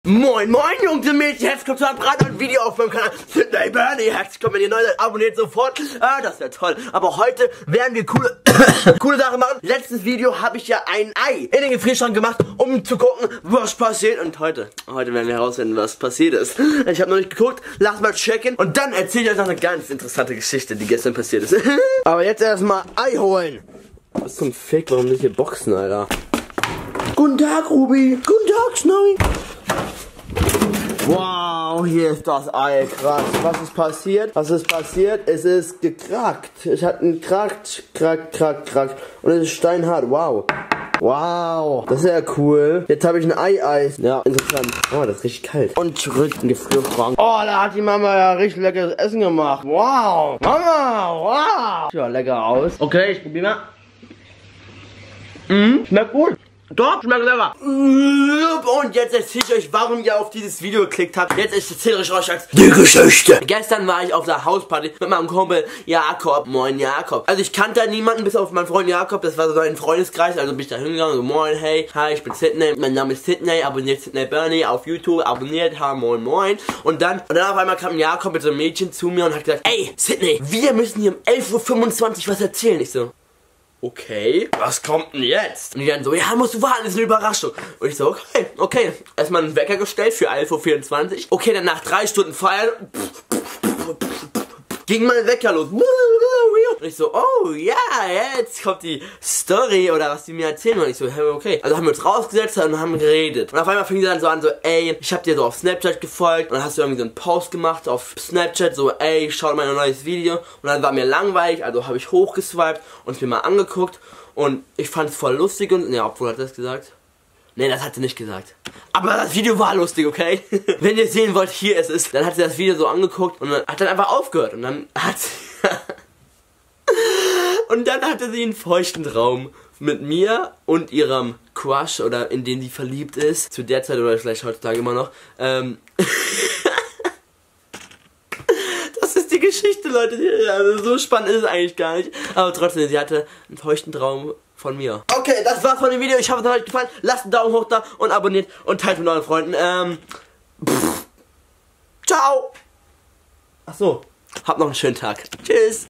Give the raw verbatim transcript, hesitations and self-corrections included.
Moin, moin, Jungs und Mädchen, herzlich willkommen zu einem brandneuen Video auf meinem Kanal Sydney Bernie. Herzlich willkommen, wenn ihr neu seid, abonniert sofort. Ah, das wäre toll. Aber heute werden wir coole, coole Sachen machen. Letztes Video habe ich ja ein Ei in den Gefrierschrank gemacht, um zu gucken, was passiert. Und heute, heute werden wir herausfinden, was passiert ist. Ich habe noch nicht geguckt, lass mal checken. Und dann erzähle ich euch noch eine ganz interessante Geschichte, die gestern passiert ist. Aber jetzt erstmal Ei holen. Was zum Fick, warum nicht hier Boxen, Alter? Guten Tag, Ruby. Guten Tag, Snowy. Wow, hier ist das Ei, krass. Was ist passiert? Was ist passiert? Es ist gekrackt. Es hat einen krackt, krackt, krackt, krackt. Und es ist steinhart. Wow. Wow. Das ist ja cool. Jetzt habe ich ein Ei-Eis. Ja, interessant. Oh, das ist richtig kalt. Und zurück in den Gefrierschrank. Oh, da hat die Mama ja richtig leckeres Essen gemacht. Wow. Mama, wow. Sieht ja lecker aus. Okay, ich probiere mal. Mhm, schmeckt gut. Doch, schmeckt lecker. Und jetzt erzähle ich euch, warum ihr auf dieses Video geklickt habt. Jetzt erzähle ich euch als die Geschichte. Gestern war ich auf der Hausparty mit meinem Kumpel Jakob. Moin Jakob. Also ich kannte da niemanden bis auf meinen Freund Jakob. Das war so ein Freundeskreis. Also bin ich da hingegangen. So, moin, hey, hi, ich bin Sydney. Mein Name ist Sydney. Abonniert Sydney Bernie auf YouTube. Abonniert, ha, moin, moin. Und dann, und dann auf einmal kam Jakob mit so einem Mädchen zu mir und hat gesagt, ey, Sydney, wir müssen hier um elf Uhr fünfundzwanzig was erzählen. Ich so, okay, was kommt denn jetzt? Und die dann so, ja, musst du warten, das ist eine Überraschung. Und ich so, okay, okay. Erstmal einen Wecker gestellt für elf Uhr vierundzwanzig. Okay, dann nach drei Stunden Feiern ging mein Wecker los. Und ich so, oh ja, jetzt kommt die Story oder was die mir erzählen. Und ich so, hey, okay. Also haben wir uns rausgesetzt und haben geredet. Und auf einmal fing sie dann so an, so, ey, ich hab dir so auf Snapchat gefolgt. Und dann hast du irgendwie so einen Post gemacht auf Snapchat, so, ey, schau mal ein neues Video. Und dann war mir langweilig, also habe ich hochgeswiped und es mir mal angeguckt. Und ich fand es voll lustig und, ja, obwohl hat das gesagt. Nee, das hat sie nicht gesagt. Aber das Video war lustig, okay? Wenn ihr sehen wollt, hier ist es. Dann hat sie das Video so angeguckt und dann hat dann einfach aufgehört. Und dann hat sie und dann hatte sie einen feuchten Traum mit mir und ihrem Crush, oder in den sie verliebt ist. Zu der Zeit oder vielleicht heutzutage immer noch. Ähm Das ist die Geschichte, Leute. Also so spannend ist es eigentlich gar nicht. Aber trotzdem, sie hatte einen feuchten Traum von mir. Okay, das war's von dem Video. Ich hoffe, es hat euch gefallen. Lasst einen Daumen hoch da und abonniert und teilt mit euren Freunden. Ähm, pff. Ciao. Ach so. Habt noch einen schönen Tag. Tschüss.